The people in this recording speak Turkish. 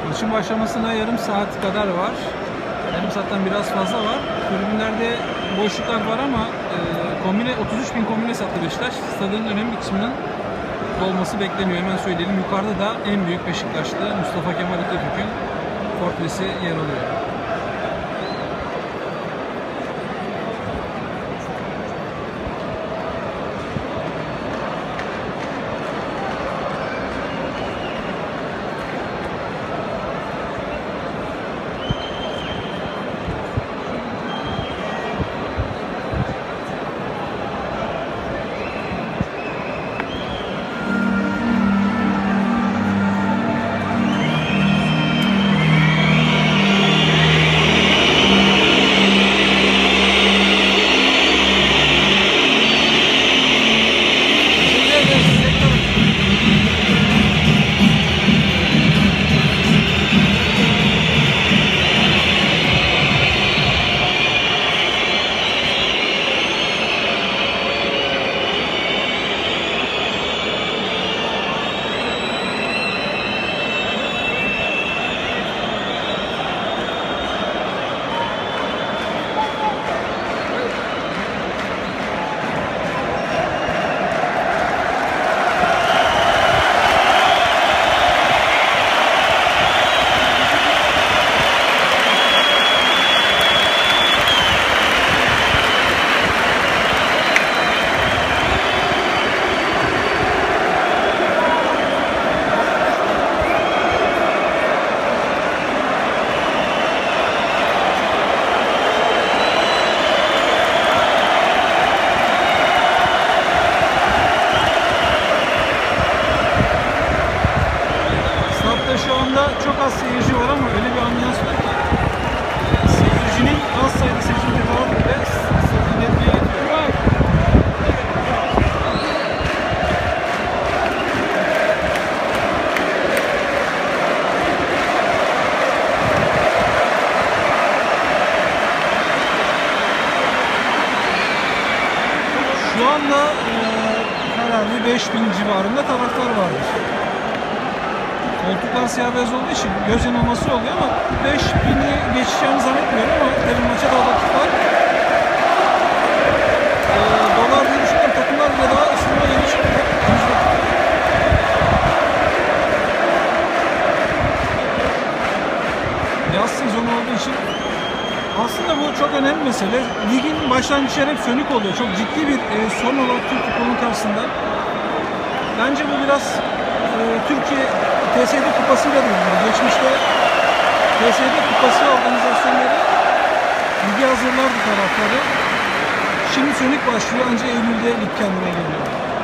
Maçın başlamasına yarım saat kadar var. Yarım saatten biraz fazla var. Tribünlerde boşluklar var ama kombine 33.000 kombine sattı Beşiktaş. Stadın önemli bir kısmının dolması bekleniyor. Hemen söyleyelim. Yukarıda da en büyük Beşiktaşlı Mustafa Kemal Atatürk'ün portresi yer alıyor. Şu anda çok az seyirci var ama öyle bir ambiyans var ki seyircinin az sayıda seyircinin var ve stadın netliğe yetiyor. Şu anda herhalde 5.000 civarında taraftar vardır. Koltuklar siyah beyaz olduğu için göz yanılması oluyor ama 5.000'i geçeceğini zannetmiyorum ama tabii maça da vakit var. Dolar diye düşünüyorum, takımlar bile daha ısınma yeni çıktı. Yaz sezonu olduğu için aslında bu çok önemli mesele. Ligin başlangıçları hep sönük oluyor. Çok ciddi bir sorun olarak Türk futbolunun karşısında. Bence bu biraz Türkiye TSD kupasıyla da ilgili. Geçmişte TSD kupası organizasyonları ligi hazırlardı taraftarı. Şimdi sönük başlıyor ancak Eylül'de lig kendine geliyor.